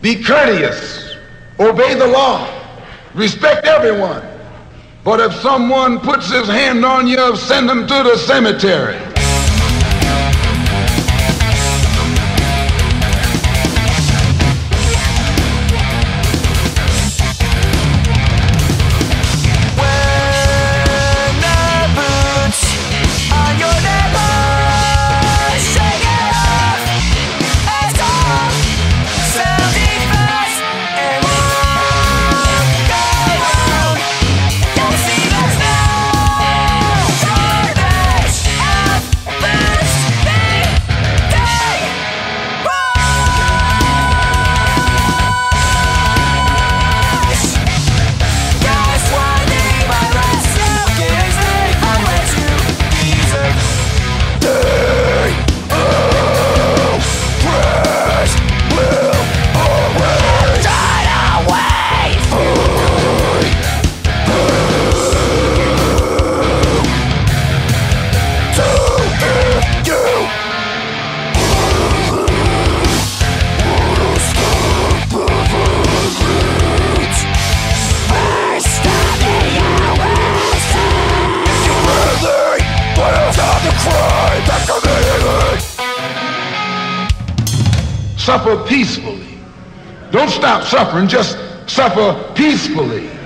Be courteous, obey the law, respect everyone. But if someone puts his hand on you, send him to the cemetery. Suffer peacefully. Don't stop suffering, just suffer peacefully.